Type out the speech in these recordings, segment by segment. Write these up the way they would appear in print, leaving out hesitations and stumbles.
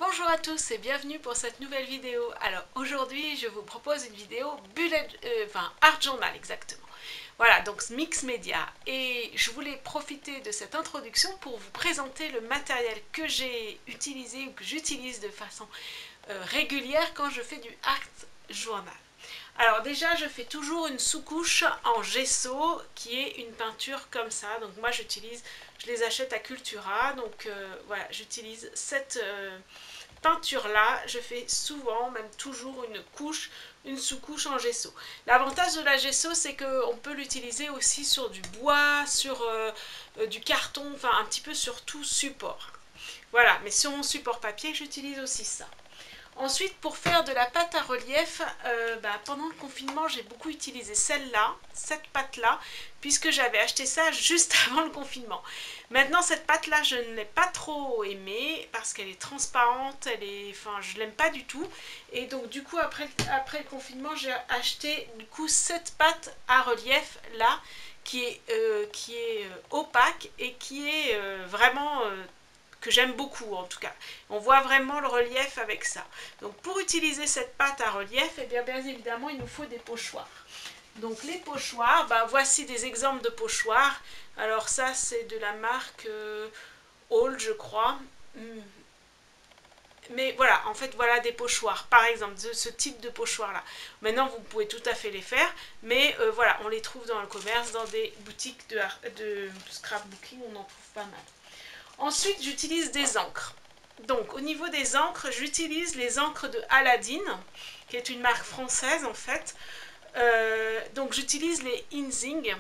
Bonjour à tous et bienvenue pour cette nouvelle vidéo. Alors aujourd'hui je vous propose une vidéo art journal exactement. Voilà, donc mix média, et je voulais profiter de cette introduction pour vous présenter le matériel que j'ai utilisé ou que j'utilise de façon régulière quand je fais du art journal. Alors déjà je fais toujours une sous-couche en gesso qui est une peinture comme ça, donc moi je les achète à Cultura, donc voilà, j'utilise cette peinture là, je fais souvent, même toujours une sous-couche en gesso. L'avantage de la gesso, c'est qu'on peut l'utiliser aussi sur du bois, sur du carton, enfin un petit peu sur tout support. Voilà, mais sur mon support papier, j'utilise aussi ça. Ensuite, pour faire de la pâte à relief, pendant le confinement, j'ai beaucoup utilisé celle-là, cette pâte-là, puisque j'avais acheté ça juste avant le confinement. Maintenant, cette pâte-là, je ne l'ai pas trop aimée, parce qu'elle est transparente, je l'aime pas du tout. Et donc, du coup, après le confinement, j'ai acheté du coup cette pâte à relief-là, qui est opaque et qui est vraiment que j'aime beaucoup en tout cas. On voit vraiment le relief avec ça. Donc pour utiliser cette pâte à relief, eh bien évidemment il nous faut des pochoirs. Donc les pochoirs, voici des exemples de pochoirs. Alors ça c'est de la marque Hall je crois. Mais voilà, en fait voilà des pochoirs, par exemple de ce type de pochoir là. Maintenant vous pouvez tout à fait les faire, mais voilà, on les trouve dans le commerce, dans des boutiques de scrapbooking, on en trouve pas mal. Ensuite, j'utilise des encres. Donc, au niveau des encres, j'utilise les encres de Aladdin, qui est une marque française en fait. Donc, j'utilise les Inzing.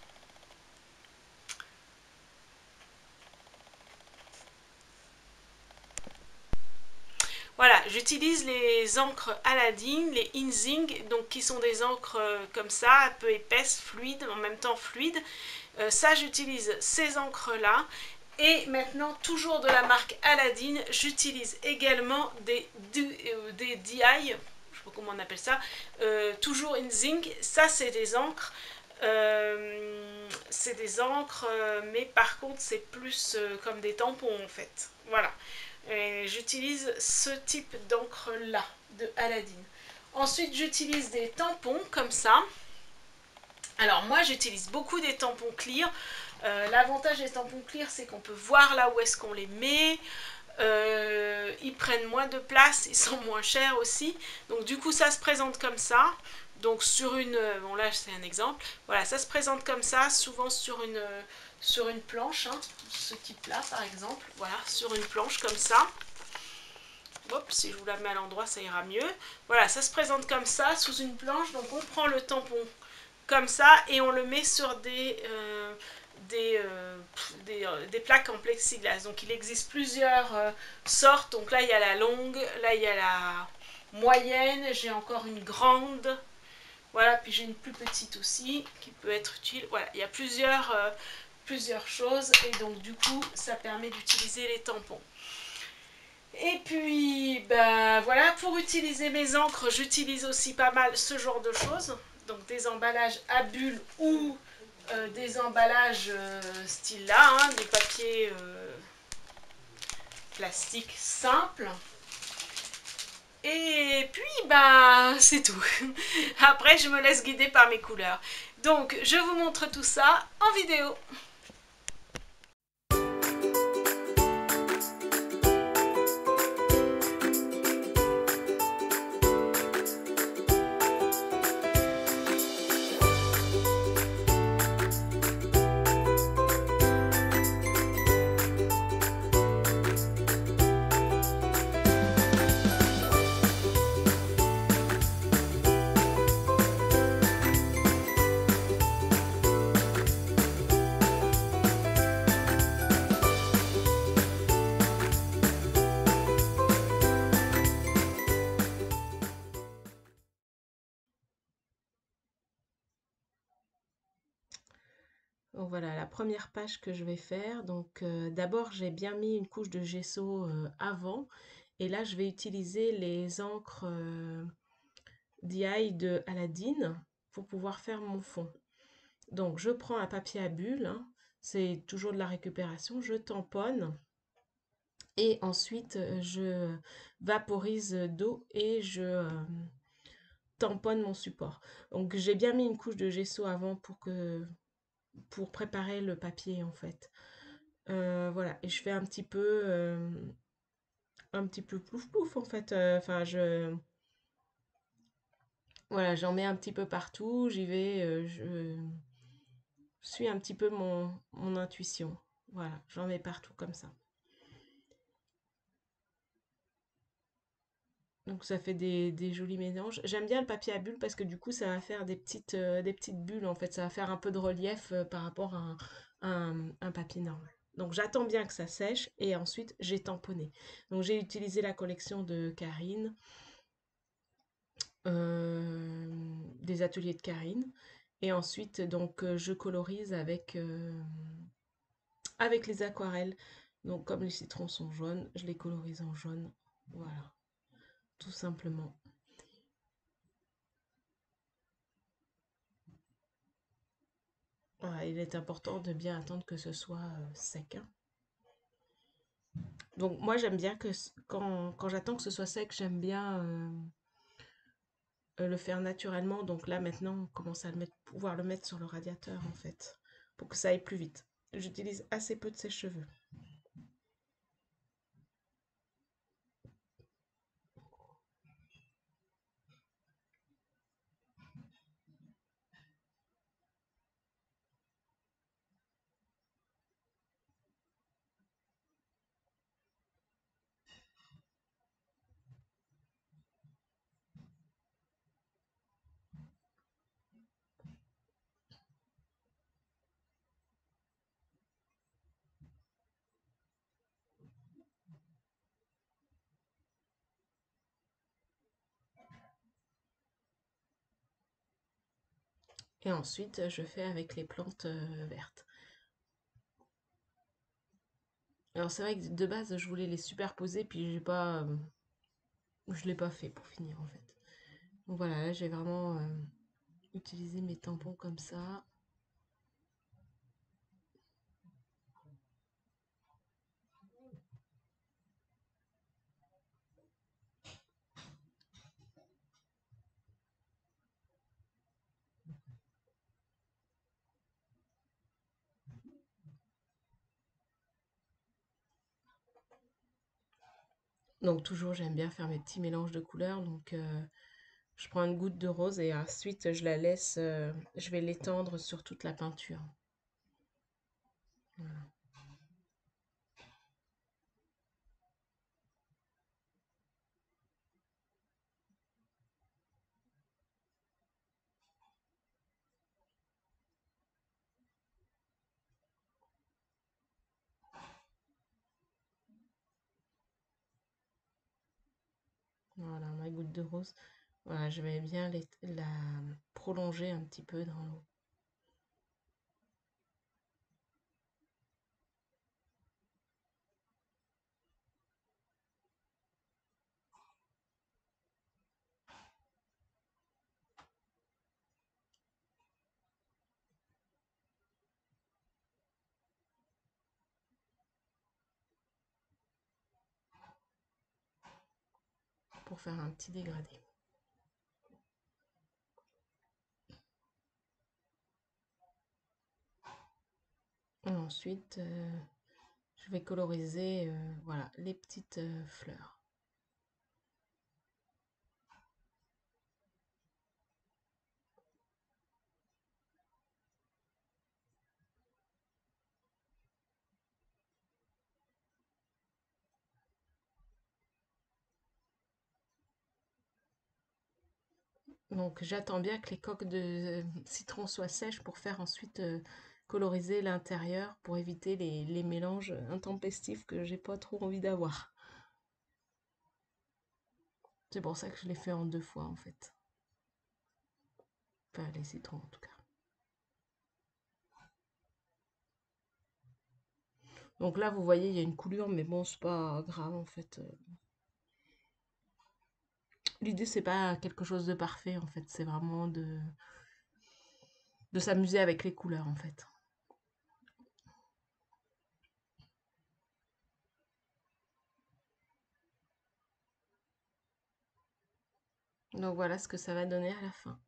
Voilà, j'utilise les encres Aladdin, les Inzing, donc qui sont des encres comme ça, un peu épaisses, fluides, en même temps fluides. Ça, j'utilise ces encres-là. Et maintenant, toujours de la marque Aladdin, j'utilise également des DI, je ne sais pas comment on appelle ça, toujours Inzing. Ça, c'est des encres. Mais par contre, c'est plus comme des tampons en fait. Voilà. J'utilise ce type d'encre là de Aladdin. Ensuite, j'utilise des tampons comme ça. Alors moi, j'utilise beaucoup des tampons clear. L'avantage des tampons clear, c'est qu'on peut voir là où est-ce qu'on les met. Ils prennent moins de place, ils sont moins chers aussi. Donc du coup, ça se présente comme ça. Donc sur une... Bon là, c'est un exemple. Voilà, ça se présente comme ça, souvent sur une planche. Hein, ce type-là, par exemple. Voilà, sur une planche comme ça. Hop, si je vous la mets à l'endroit, ça ira mieux. Voilà, ça se présente comme ça, sous une planche. Donc on prend le tampon comme ça et on le met sur des plaques en plexiglas. Donc il existe plusieurs sortes. Donc là il y a la longue, là il y a la moyenne, j'ai encore une grande. Voilà, puis j'ai une plus petite aussi qui peut être utile. Voilà, il y a plusieurs choses et donc du coup ça permet d'utiliser les tampons. Et puis, voilà, pour utiliser mes encres, j'utilise aussi pas mal ce genre de choses. Donc des emballages à bulles ou des emballages style là, hein, des papiers plastiques simples. Et puis, c'est tout. Après, je me laisse guider par mes couleurs. Donc, je vous montre tout ça en vidéo. Donc voilà la première page que je vais faire. Donc d'abord j'ai bien mis une couche de gesso avant et là je vais utiliser les encres DI de Aladdin pour pouvoir faire mon fond. Donc je prends un papier à bulles, hein, c'est toujours de la récupération, je tamponne Et ensuite, je vaporise d'eau et je tamponne mon support. Donc j'ai bien mis une couche de gesso avant pour préparer le papier en fait. Voilà, et je fais un petit peu plouf plouf en fait. Enfin, voilà, j'en mets un petit peu partout. J'y vais, je suis un petit peu mon intuition. Voilà, j'en mets partout comme ça. Donc ça fait des jolis mélanges. J'aime bien le papier à bulles parce que du coup ça va faire des petites bulles en fait. Ça va faire un peu de relief par rapport à un papier normal. Donc j'attends bien que ça sèche et ensuite j'ai tamponné. Donc j'ai utilisé la collection de Karine, des ateliers de Karine. Et ensuite donc je colorise avec les aquarelles. Donc comme les citrons sont jaunes, je les colorise en jaune. Voilà, tout simplement. Ouais, il est important de bien attendre que ce soit sec, hein. Donc moi j'aime bien quand j'attends que ce soit sec, j'aime bien le faire naturellement. Donc là maintenant on commence à pouvoir le mettre sur le radiateur en fait, pour que ça aille plus vite. J'utilise assez peu de sèche-cheveux. Et ensuite je fais avec les plantes vertes. Alors c'est vrai que de base je voulais les superposer puis je l'ai pas fait pour finir en fait. Donc voilà, là j'ai vraiment utilisé mes tampons comme ça. Donc toujours j'aime bien faire mes petits mélanges de couleurs. Donc je prends une goutte de rose et ensuite je la laisse, je vais l'étendre sur toute la peinture. Voilà. Voilà, ma goutte de rose. Voilà, je vais bien la prolonger un petit peu dans l'eau. Pour faire un petit dégradé. Et ensuite, je vais coloriser voilà, les petites fleurs. Donc j'attends bien que les coques de citron soient sèches pour faire ensuite coloriser l'intérieur pour éviter les mélanges intempestifs que j'ai pas trop envie d'avoir. C'est pour ça que je l'ai fait en deux fois en fait. Enfin les citrons en tout cas. Donc là vous voyez il y a une coulure mais bon c'est pas grave en fait. L'idée c'est pas quelque chose de parfait en fait, c'est vraiment de s'amuser avec les couleurs en fait. Donc voilà ce que ça va donner à la fin.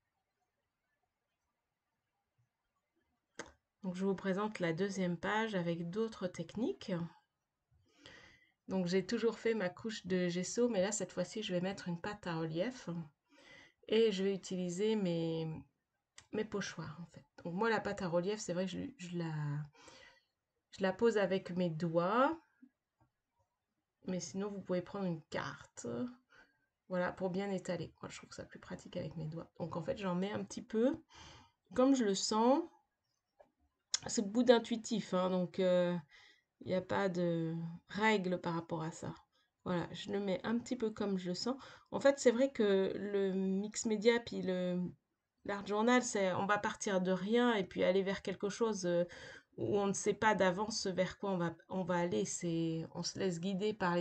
Donc je vous présente la deuxième page avec d'autres techniques. Donc j'ai toujours fait ma couche de gesso, mais là cette fois-ci je vais mettre une pâte à relief et je vais utiliser mes pochoirs en fait. Donc moi la pâte à relief, c'est vrai que je la pose avec mes doigts, mais sinon vous pouvez prendre une carte, voilà, pour bien étaler. Moi je trouve que c'est plus pratique avec mes doigts. Donc en fait j'en mets un petit peu, comme je le sens. C'est beaucoup d'intuitif, hein, donc il n'y a pas de règle par rapport à ça. Voilà, je le mets un petit peu comme je le sens. En fait, c'est vrai que le mix média puis l'art journal, c'est on va partir de rien et puis aller vers quelque chose où on ne sait pas d'avance vers quoi on va aller. On se laisse guider par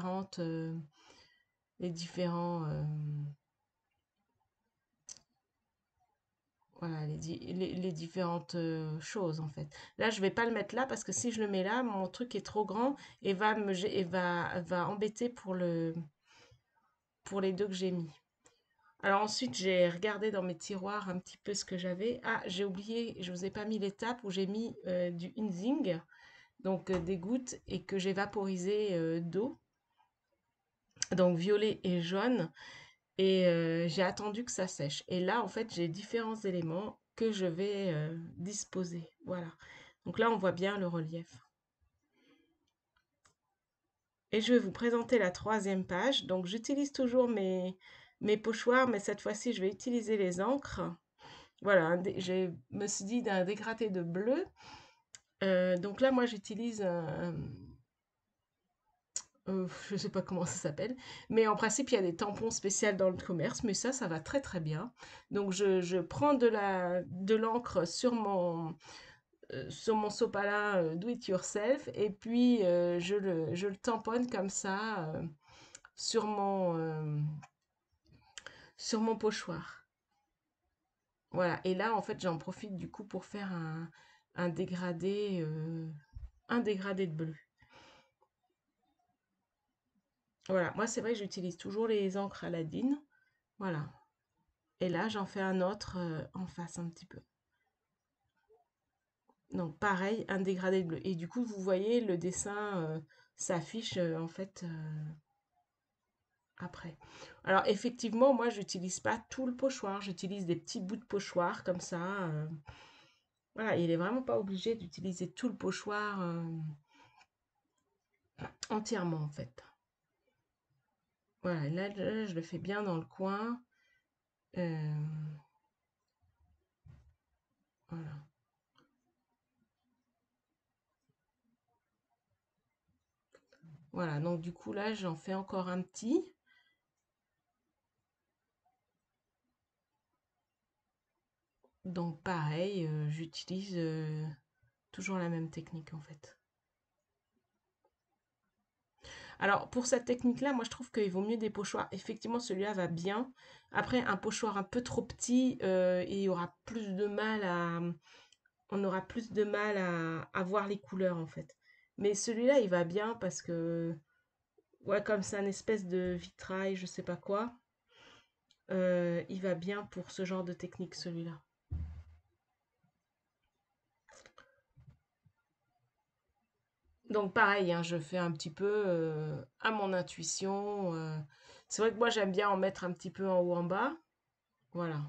les différents voilà, les différentes choses en fait. Là, je vais pas le mettre là parce que si je le mets là, mon truc est trop grand et va embêter pour les deux que j'ai mis. Alors ensuite, j'ai regardé dans mes tiroirs un petit peu ce que j'avais. Ah, j'ai oublié, je vous ai pas mis l'étape où j'ai mis du Inzing, donc des gouttes et que j'ai vaporisé d'eau, donc violet et jaune. Et j'ai attendu que ça sèche. Et là, en fait, j'ai différents éléments que je vais disposer. Voilà. Donc là, on voit bien le relief. Et je vais vous présenter la troisième page. Donc, j'utilise toujours mes pochoirs, mais cette fois-ci, je vais utiliser les encres. Voilà, je me suis dit d'un dégradé de bleu. Donc là, moi, j'utilise je sais pas comment ça s'appelle, mais en principe, il y a des tampons spéciaux dans le commerce, mais ça va très très bien. Donc, je prends de l'encre sur mon sopalin do it yourself, et puis je le tamponne comme ça sur sur mon pochoir. Voilà, et là, en fait, j'en profite du coup pour faire un dégradé, euh, un dégradé de bleu. Voilà, moi, c'est vrai que j'utilise toujours les encres Aladdin. Voilà. Et là, j'en fais un autre en face un petit peu. Donc pareil, un dégradé de bleu. Et du coup, vous voyez, le dessin s'affiche en fait après. Alors effectivement, moi, j'utilise pas tout le pochoir. J'utilise des petits bouts de pochoir comme ça. Voilà, il est vraiment pas obligé d'utiliser tout le pochoir entièrement en fait. Voilà, là, je le fais bien dans le coin. Euh, voilà. Voilà, donc du coup là, j'en fais encore un petit. Donc pareil, j'utilise toujours la même technique en fait. Alors pour cette technique-là, moi je trouve qu'il vaut mieux des pochoirs. Effectivement, celui-là va bien. Après, un pochoir un peu trop petit, il y aura plus de mal on aura plus de mal à voir les couleurs en fait. Mais celui-là, il va bien parce que, ouais, comme c'est un espèce de vitrail, je sais pas quoi, il va bien pour ce genre de technique, celui-là. Donc pareil, hein, je fais un petit peu à mon intuition. C'est vrai que moi j'aime bien en mettre un petit peu en haut en bas. Voilà.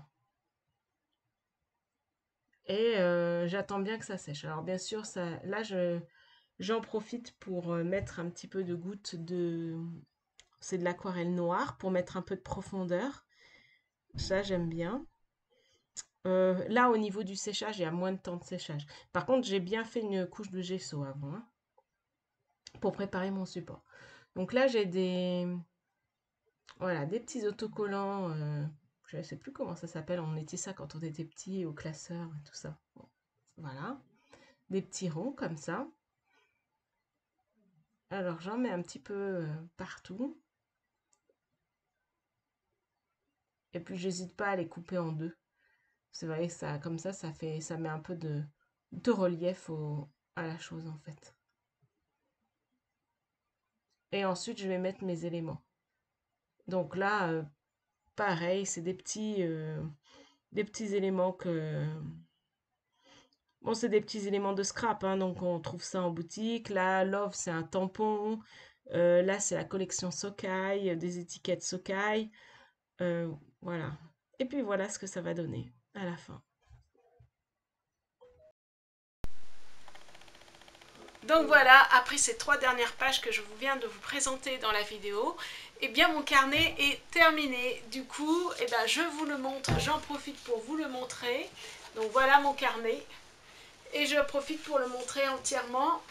Et j'attends bien que ça sèche. Alors bien sûr, là j'en profite pour mettre un petit peu de gouttes c'est de l'aquarelle noire pour mettre un peu de profondeur. Ça j'aime bien. Là au niveau du séchage, il y a moins de temps de séchage. Par contre, j'ai bien fait une couche de gesso avant, hein, pour préparer mon support. Donc là j'ai voilà, des petits autocollants. Je ne sais plus comment ça s'appelle. On mettait ça quand on était petit au classeur et tout ça. Bon, voilà, des petits ronds comme ça. Alors j'en mets un petit peu partout. Et puis j'hésite pas à les couper en deux. C'est vrai que ça, comme ça met un peu de relief à la chose en fait. Et ensuite je vais mettre mes éléments. Donc là, pareil, c'est des petits éléments que... Bon, c'est des petits éléments de scrap, hein, donc on trouve ça en boutique. Là, Love, c'est un tampon. Là, c'est la collection Sokai, des étiquettes Sokai. Euh, voilà. Et puis voilà ce que ça va donner à la fin. Donc voilà, après ces 3 dernières pages que je viens de vous présenter dans la vidéo, eh bien mon carnet est terminé. Du coup, eh ben, je vous le montre, j'en profite pour vous le montrer. Donc voilà mon carnet. Et je profite pour le montrer entièrement.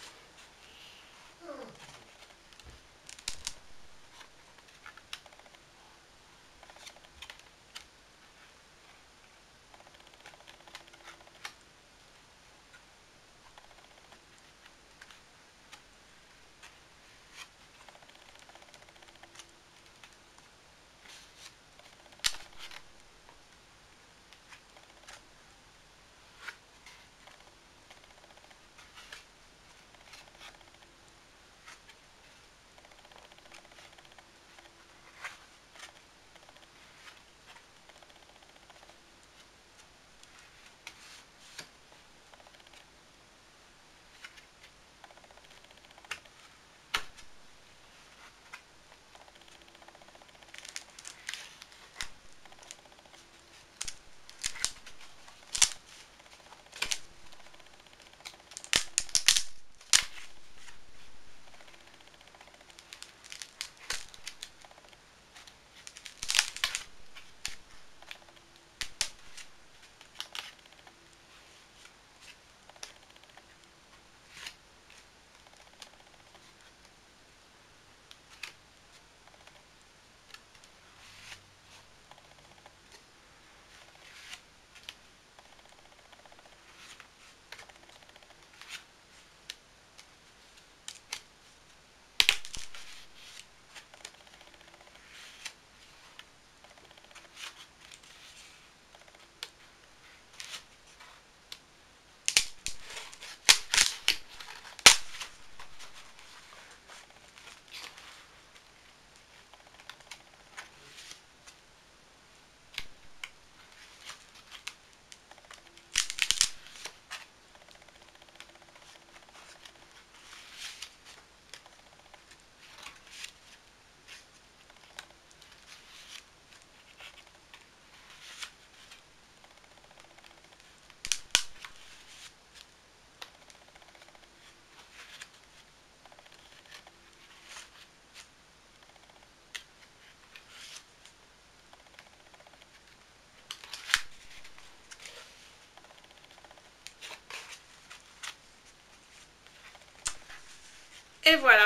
Et voilà,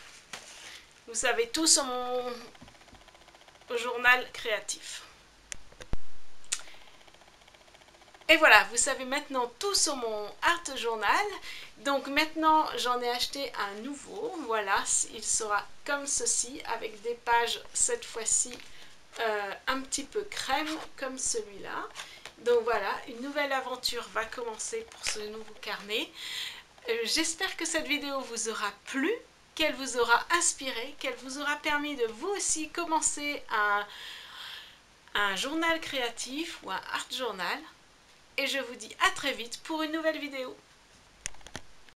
vous savez tout sur mon journal créatif. Et voilà, vous savez maintenant tout sur mon art journal. Donc maintenant, j'en ai acheté un nouveau. Voilà, il sera comme ceci, avec des pages cette fois-ci un petit peu crème, comme celui-là. Donc voilà, une nouvelle aventure va commencer pour ce nouveau carnet. J'espère que cette vidéo vous aura plu, qu'elle vous aura inspiré, qu'elle vous aura permis de vous aussi commencer un journal créatif ou un art journal. Et je vous dis à très vite pour une nouvelle vidéo.